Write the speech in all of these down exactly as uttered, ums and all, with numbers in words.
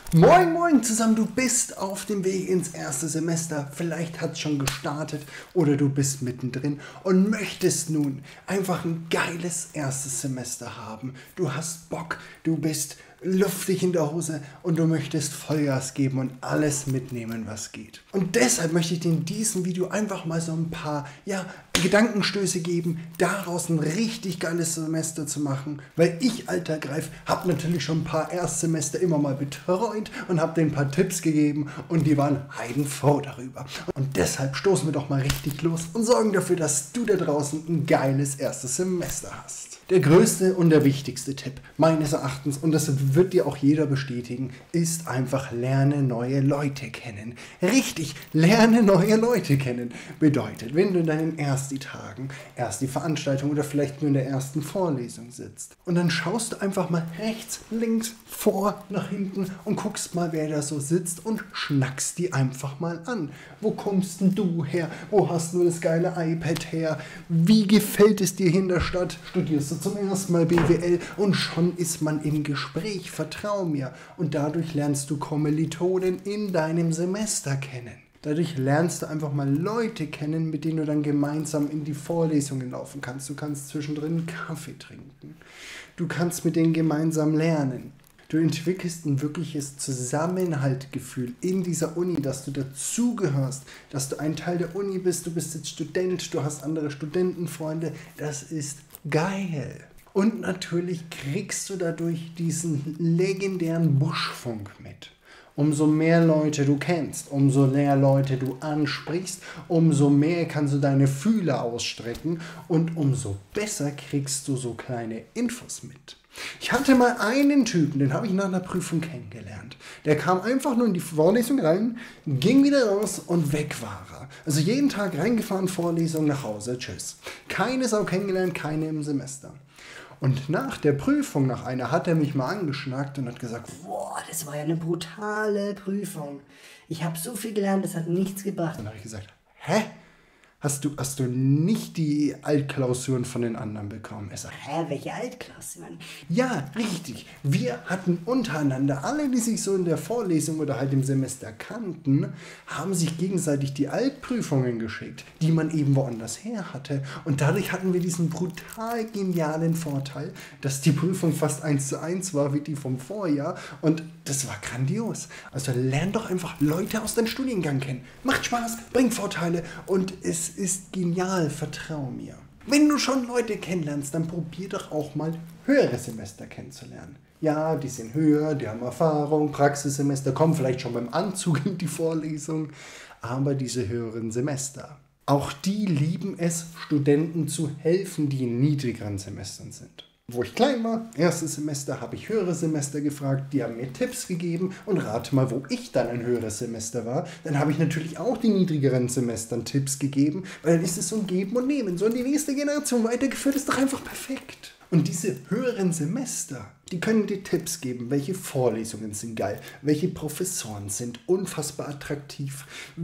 Moin moin zusammen, du bist auf dem Weg ins erste Semester, vielleicht hat es schon gestartet oder du bist mittendrin und möchtest nun einfach ein geiles erstes Semester haben. Du hast Bock, du bist luftig in der Hose und du möchtest Vollgas geben und alles mitnehmen, was geht. Und deshalb möchte ich dir in diesem Video einfach mal so ein paar ja, Gedankenstöße geben, daraus ein richtig geiles Semester zu machen, weil ich, alter Greif, habe natürlich schon ein paar Erstsemester immer mal betreut und habe denen ein paar Tipps gegeben und die waren heidenfroh darüber. Und deshalb stoßen wir doch mal richtig los und sorgen dafür, dass du da draußen ein geiles erstes Semester hast. Der größte und der wichtigste Tipp meines Erachtens, und das wird dir auch jeder bestätigen, ist einfach lerne neue Leute kennen. Richtig, lerne neue Leute kennen. Bedeutet, wenn du in deinen Ersti-Tagen, Ersti-Veranstaltung oder vielleicht nur in der ersten Vorlesung sitzt und dann schaust du einfach mal rechts, links, vor, nach hinten und guckst mal, wer da so sitzt und schnackst die einfach mal an. Wo kommst denn du her? Wo hast du das geile iPad her? Wie gefällt es dir hier in der Stadt? Studierst du zum ersten Mal B W L und schon ist man im Gespräch, vertrau mir. Und dadurch lernst du Kommilitonen in deinem Semester kennen. Dadurch lernst du einfach mal Leute kennen, mit denen du dann gemeinsam in die Vorlesungen laufen kannst. Du kannst zwischendrin Kaffee trinken. Du kannst mit denen gemeinsam lernen. Du entwickelst ein wirkliches Zusammenhaltgefühl in dieser Uni, dass du dazugehörst, dass du ein Teil der Uni bist, du bist jetzt Student, du hast andere Studentenfreunde. Das ist geil. Und natürlich kriegst du dadurch diesen legendären Buschfunk mit. Umso mehr Leute du kennst, umso mehr Leute du ansprichst, umso mehr kannst du deine Fühler ausstrecken und umso besser kriegst du so kleine Infos mit. Ich hatte mal einen Typen, den habe ich nach einer Prüfung kennengelernt. Der kam einfach nur in die Vorlesung rein, ging wieder raus und weg war er. Also jeden Tag reingefahren, Vorlesung, nach Hause, tschüss. Keine Sau kennengelernt, keine im Semester. Und nach der Prüfung, nach einer, hat er mich mal angeschnackt und hat gesagt, boah, das war ja eine brutale Prüfung. Ich habe so viel gelernt, das hat nichts gebracht. Dann habe ich gesagt, hä? Hast du, hast du nicht die Altklausuren von den anderen bekommen? Er sagt, hä, welche Altklausuren? ja, richtig. Wir hatten untereinander, alle, die sich so in der Vorlesung oder halt im Semester kannten, haben sich gegenseitig die Altprüfungen geschickt, die man eben woanders her hatte. Und dadurch hatten wir diesen brutal genialen Vorteil, dass die Prüfung fast eins zu eins war wie die vom Vorjahr. Und das war grandios. Also lern doch einfach Leute aus deinem Studiengang kennen. Macht Spaß, bringt Vorteile und es ist genial, vertrau mir. Wenn du schon Leute kennenlernst, dann probier doch auch mal höhere Semester kennenzulernen. Ja, die sind höher, die haben Erfahrung, Praxissemester, kommen vielleicht schon beim Anzug in die Vorlesung, aber diese höheren Semester, auch die lieben es, Studenten zu helfen, die in niedrigeren Semestern sind. Wo ich klein war, erstes Semester, habe ich höhere Semester gefragt, die haben mir Tipps gegeben und rate mal, wo ich dann ein höheres Semester war, dann habe ich natürlich auch die niedrigeren Semestern Tipps gegeben, weil dann ist es so ein Geben und Nehmen, so in die nächste Generation weitergeführt, ist doch einfach perfekt. Und diese höheren Semester, die können dir Tipps geben, welche Vorlesungen sind geil, welche Professoren sind unfassbar attraktiv,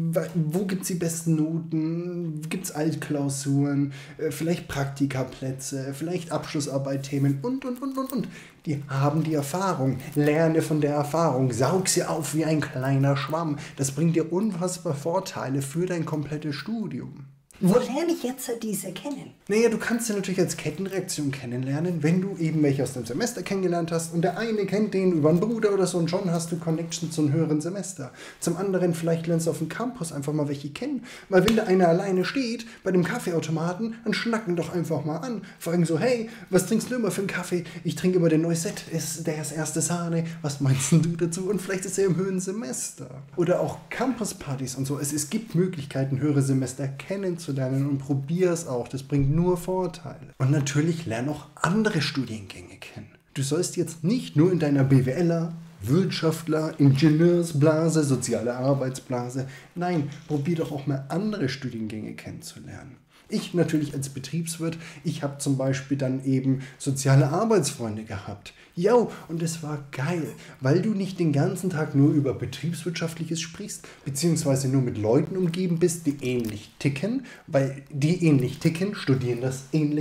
wo gibt es die besten Noten, gibt es Altklausuren, vielleicht Praktikaplätze, vielleicht Abschlussarbeitthemen und, und, und, und, und. Die haben die Erfahrung, lerne von der Erfahrung, saug sie auf wie ein kleiner Schwamm. Das bringt dir unfassbar Vorteile für dein komplettes Studium. Wo lerne ich jetzt diese kennen? Naja, du kannst sie natürlich als Kettenreaktion kennenlernen, wenn du eben welche aus dem Semester kennengelernt hast und der eine kennt den über einen Bruder oder so und schon hast du Connection zu einem höheren Semester. Zum anderen, vielleicht lernst du auf dem Campus einfach mal welche kennen, weil wenn da einer alleine steht bei dem Kaffeeautomaten, dann schnacken doch einfach mal an, fragen so, hey, was trinkst du immer für einen Kaffee? Ich trinke immer den Noisette, ist der ist erste Sahne, was meinst du dazu? Und vielleicht ist er im höheren Semester. Oder auch Campuspartys und so, es, es gibt Möglichkeiten, höhere Semester kennenzulernen. Und probier es auch, das bringt nur Vorteile. Und natürlich lern auch andere Studiengänge kennen. Du sollst jetzt nicht nur in deiner B W Ler, Wirtschaftler, Ingenieursblase, soziale Arbeitsblase, nein, probier doch auch mal andere Studiengänge kennenzulernen. Ich natürlich als Betriebswirt, ich habe zum Beispiel dann eben soziale Arbeitsfreunde gehabt. Jo, und es war geil, weil du nicht den ganzen Tag nur über Betriebswirtschaftliches sprichst, beziehungsweise nur mit Leuten umgeben bist, die ähnlich ticken, weil die ähnlich ticken, studieren das Ähnliche,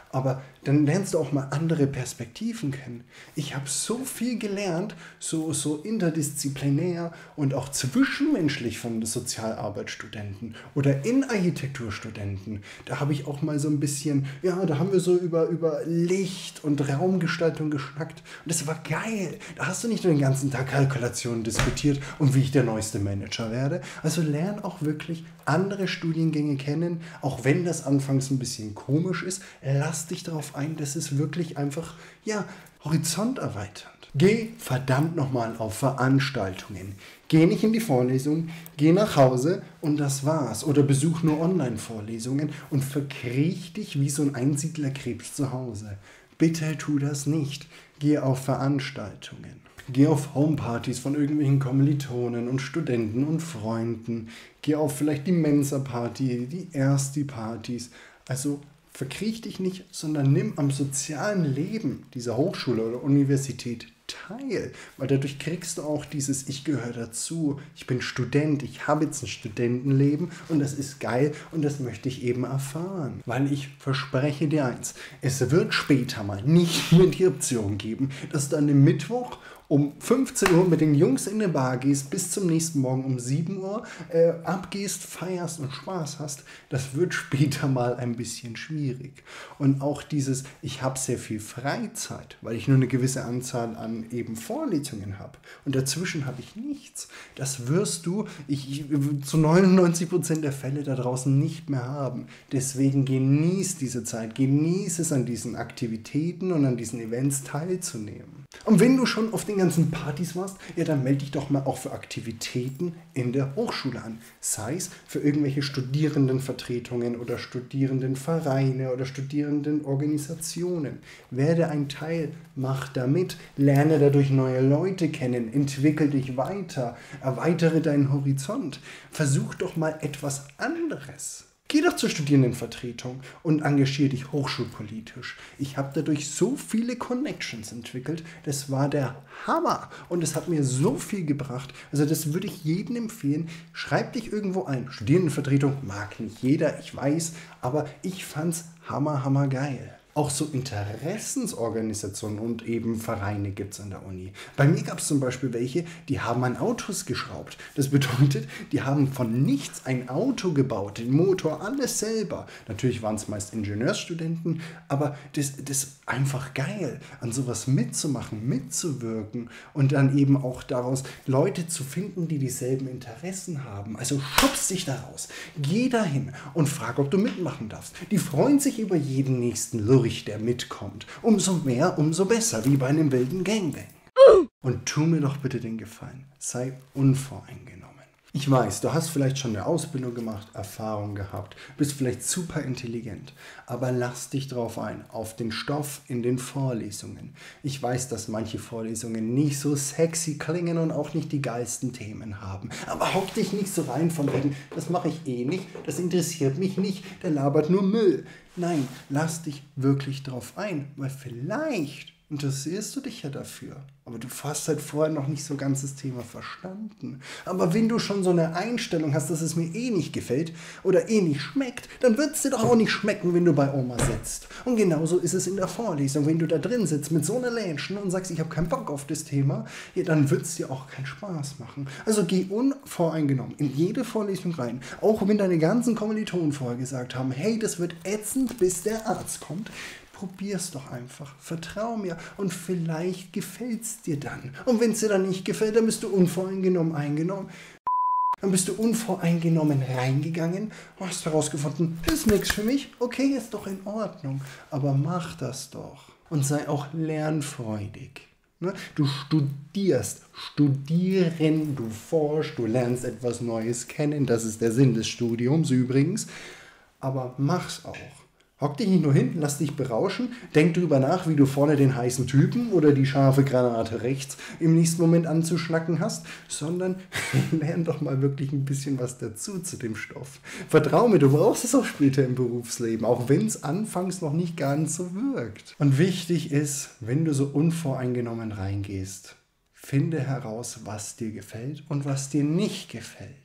Aber dann lernst du auch mal andere Perspektiven kennen. Ich habe so viel gelernt, so, so interdisziplinär und auch zwischenmenschlich von Sozialarbeitsstudenten oder in Architekturstudenten. Da habe ich auch mal so ein bisschen, ja, da haben wir so über, über Licht und Raumgestaltung geschnackt. Und das war geil. Da hast du nicht nur den ganzen Tag Kalkulationen diskutiert und wie ich der neueste Manager werde. Also lern auch wirklich andere Studiengänge kennen, auch wenn das anfangs ein bisschen komisch ist. Lass dich darauf ein, das ist wirklich einfach, ja, horizonterweiternd. Geh verdammt nochmal auf Veranstaltungen. Geh nicht in die Vorlesung, geh nach Hause und das war's. Oder besuch nur Online-Vorlesungen und verkriech dich wie so ein Einsiedlerkrebs zu Hause. Bitte tu das nicht. Geh auf Veranstaltungen. Geh auf Homepartys von irgendwelchen Kommilitonen und Studenten und Freunden. Geh auf vielleicht die Mensa-Party, die Ersti-Partys. Also verkriech dich nicht, sondern nimm am sozialen Leben dieser Hochschule oder Universität teil. Weil dadurch kriegst du auch dieses Ich gehöre dazu, ich bin Student, ich habe jetzt ein Studentenleben und das ist geil und das möchte ich eben erfahren. Weil ich verspreche dir eins, es wird später mal nicht mehr die Option geben, dass du an dem Mittwoch um fünfzehn Uhr mit den Jungs in eine Bar gehst, bis zum nächsten Morgen um sieben Uhr äh, abgehst, feierst und Spaß hast. Das wird später mal ein bisschen schwierig. Und auch dieses, ich habe sehr viel Freizeit, weil ich nur eine gewisse Anzahl an eben Vorlesungen habe. Und dazwischen habe ich nichts. Das wirst du ich, zu neunundneunzig Prozent der Fälle da draußen nicht mehr haben. Deswegen genieß diese Zeit, genieß es, an diesen Aktivitäten und an diesen Events teilzunehmen. Und wenn du schon auf den ganzen Partys warst, ja, dann melde dich doch mal auch für Aktivitäten in der Hochschule an. Sei es für irgendwelche Studierendenvertretungen oder Studierendenvereine oder Studierendenorganisationen. Werde ein Teil, mach da mit, lerne dadurch neue Leute kennen, entwickel dich weiter, erweitere deinen Horizont. Versuch doch mal etwas anderes. Geh doch zur Studierendenvertretung und engagier dich hochschulpolitisch. Ich habe dadurch so viele Connections entwickelt, das war der Hammer und es hat mir so viel gebracht. Also das würde ich jedem empfehlen. Schreib dich irgendwo ein. Studierendenvertretung mag nicht jeder, ich weiß, aber ich fand's hammer, hammer geil. Auch so Interessensorganisationen und eben Vereine gibt es an der Uni. Bei mir gab es zum Beispiel welche, die haben an Autos geschraubt. Das bedeutet, die haben von nichts ein Auto gebaut, den Motor, alles selber. Natürlich waren es meist Ingenieursstudenten, aber das, das ist einfach geil, an sowas mitzumachen, mitzuwirken und dann eben auch daraus Leute zu finden, die dieselben Interessen haben. Also schubst dich da raus, geh dahin und frag, ob du mitmachen darfst. Die freuen sich über jeden nächsten Lurch, der mitkommt. Umso mehr, umso besser, wie bei einem wilden Gangbang. Und tu mir doch bitte den Gefallen, sei unvoreingenommen. Ich weiß, du hast vielleicht schon eine Ausbildung gemacht, Erfahrung gehabt, bist vielleicht super intelligent, aber lass dich drauf ein, auf den Stoff in den Vorlesungen. Ich weiß, dass manche Vorlesungen nicht so sexy klingen und auch nicht die geilsten Themen haben, aber hock dich nicht so rein von wegen, das mache ich eh nicht, das interessiert mich nicht, der labert nur Müll. Nein, lass dich wirklich drauf ein, weil vielleicht interessierst du dich ja dafür. Aber du hast halt vorher noch nicht so ganz das Thema verstanden. Aber wenn du schon so eine Einstellung hast, dass es mir eh nicht gefällt oder eh nicht schmeckt, dann wird es dir doch auch nicht schmecken, wenn du bei Oma sitzt. Und genauso ist es in der Vorlesung. Wenn du da drin sitzt mit so einer Lähnchen und sagst, ich habe keinen Bock auf das Thema, ja, dann wird es dir auch keinen Spaß machen. Also geh unvoreingenommen in jede Vorlesung rein. Auch wenn deine ganzen Kommilitonen vorher gesagt haben, hey, das wird ätzend, bis der Arzt kommt. Probier's doch einfach, vertrau mir und vielleicht gefällt's dir dann. Und wenn es dir dann nicht gefällt, dann bist du unvoreingenommen eingenommen. Dann bist du unvoreingenommen reingegangen, hast herausgefunden, ist nichts für mich, okay, ist doch in Ordnung. Aber mach das doch und sei auch lernfreudig. Du studierst, studieren, du forschst, du lernst etwas Neues kennen, das ist der Sinn des Studiums übrigens, aber mach's auch. Hock dich nicht nur hin, lass dich berauschen, denk drüber nach, wie du vorne den heißen Typen oder die scharfe Granate rechts im nächsten Moment anzuschnacken hast, sondern lern doch mal wirklich ein bisschen was dazu zu dem Stoff. Vertrau mir, du brauchst es auch später im Berufsleben, auch wenn es anfangs noch nicht ganz so wirkt. Und wichtig ist, wenn du so unvoreingenommen reingehst, finde heraus, was dir gefällt und was dir nicht gefällt.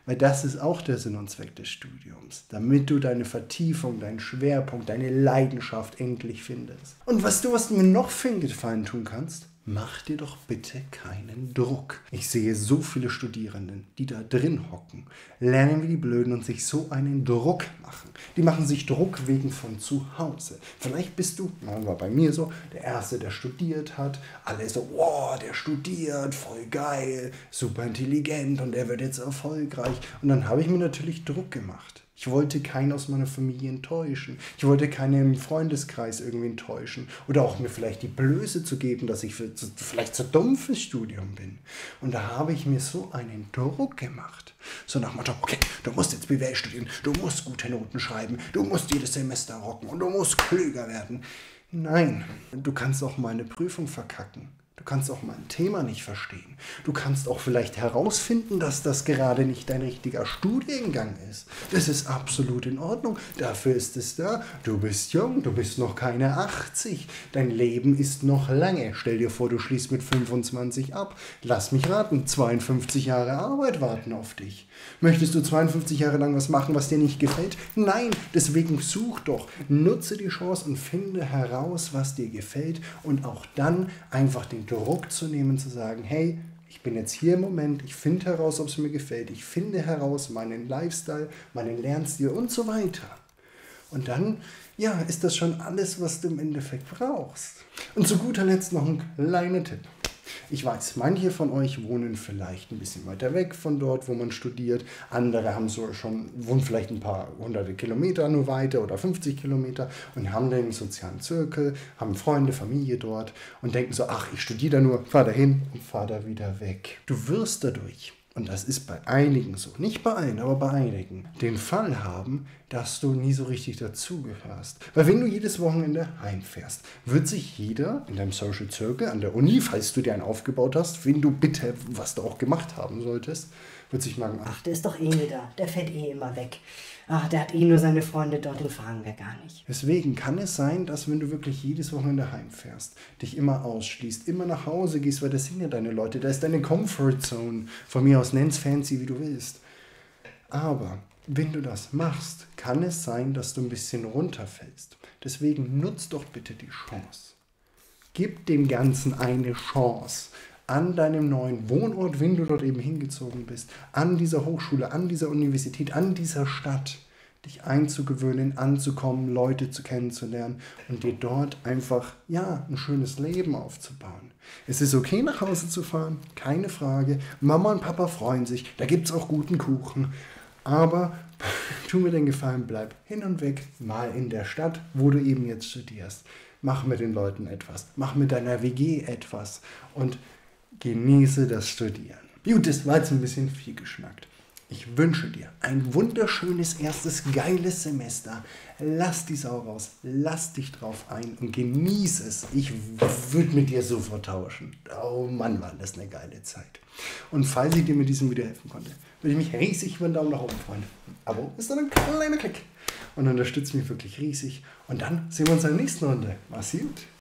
Weil das ist auch der Sinn und Zweck des Studiums, damit du deine Vertiefung, deinen Schwerpunkt, deine Leidenschaft endlich findest. Und weißt du, was du mir noch für einen Gefallen tun kannst? Mach dir doch bitte keinen Druck. Ich sehe so viele Studierenden, die da drin hocken, lernen wie die Blöden und sich so einen Druck machen. Die machen sich Druck wegen von zu Hause. Vielleicht bist du, war bei mir so, der Erste, der studiert hat. Alle so, wow, der studiert, voll geil, super intelligent und der wird jetzt erfolgreich. Und dann habe ich mir natürlich Druck gemacht. Ich wollte keinen aus meiner Familie enttäuschen. Ich wollte keinen im Freundeskreis irgendwie enttäuschen. Oder auch mir vielleicht die Blöße zu geben, dass ich für, vielleicht zu dumm fürs Studium bin. Und da habe ich mir so einen Druck gemacht. So nach dem Motto, okay, du musst jetzt B W L studieren, du musst gute Noten schreiben, du musst jedes Semester rocken und du musst klüger werden. Nein, du kannst auch mal eine Prüfung verkacken. Du kannst auch mal ein Thema nicht verstehen. Du kannst auch vielleicht herausfinden, dass das gerade nicht dein richtiger Studiengang ist. Das ist absolut in Ordnung. Dafür ist es da. Du bist jung, du bist noch keine achtzig. Dein Leben ist noch lange. Stell dir vor, du schließt mit fünfundzwanzig ab. Lass mich raten, zweiundfünfzig Jahre Arbeit warten auf dich. Möchtest du zweiundfünfzig Jahre lang was machen, was dir nicht gefällt? Nein, deswegen such doch. Nutze die Chance und finde heraus, was dir gefällt und auch dann einfach den Druck zu nehmen, zu sagen, hey, ich bin jetzt hier im Moment, ich finde heraus, ob es mir gefällt, ich finde heraus meinen Lifestyle, meinen Lernstil und so weiter. Und dann, ja, ist das schon alles, was du im Endeffekt brauchst. Und zu guter Letzt noch ein kleiner Tipp. Ich weiß, manche von euch wohnen vielleicht ein bisschen weiter weg von dort, wo man studiert. Andere haben so schon, wohnen vielleicht ein paar hunderte Kilometer nur weiter oder fünfzig Kilometer und haben den sozialen Zirkel, haben Freunde, Familie dort und denken so, ach, ich studiere da nur, fahr da hin und fahr da wieder weg. Du wirst dadurch, und das ist bei einigen so, nicht bei allen, aber bei einigen, den Fall haben, dass du nie so richtig dazugehörst. Weil wenn du jedes Wochenende heimfährst, wird sich jeder in deinem Social Circle an der Uni, falls du dir einen aufgebaut hast, wenn du bitte, was du auch gemacht haben solltest, wird sich sagen, ach, der ist doch eh nie da, der fährt eh immer weg. Ach, der hat eh nur seine Freunde dort, den fragen wir gar nicht. Deswegen kann es sein, dass wenn du wirklich jedes Wochenende heimfährst, dich immer ausschließt, immer nach Hause gehst, weil das sind ja deine Leute, da ist deine Comfortzone. Von mir aus nenn's fancy, wie du willst. Aber wenn du das machst, kann es sein, dass du ein bisschen runterfällst. Deswegen nutz doch bitte die Chance. Gib dem Ganzen eine Chance. An deinem neuen Wohnort, wenn du dort eben hingezogen bist, an dieser Hochschule, an dieser Universität, an dieser Stadt, dich einzugewöhnen, anzukommen, Leute zu kennenzulernen und dir dort einfach, ja, ein schönes Leben aufzubauen. Es ist okay, nach Hause zu fahren, keine Frage. Mama und Papa freuen sich, da gibt es auch guten Kuchen. Aber tu mir den Gefallen, bleib hin und weg, mal in der Stadt, wo du eben jetzt studierst. Mach mit den Leuten etwas, mach mit deiner W G etwas und genieße das Studieren. Gut, das war jetzt ein bisschen viel geschnackt. Ich wünsche dir ein wunderschönes erstes geiles Semester. Lass die Sau raus, lass dich drauf ein und genieß es. Ich würde mit dir sofort tauschen. Oh Mann, war das eine geile Zeit. Und falls ich dir mit diesem Video helfen konnte, würde ich mich riesig über einen Daumen nach oben freuen. Abo ist dann ein kleiner Klick und unterstützt mich wirklich riesig. Und dann sehen wir uns in der nächsten Runde. Mach's gut.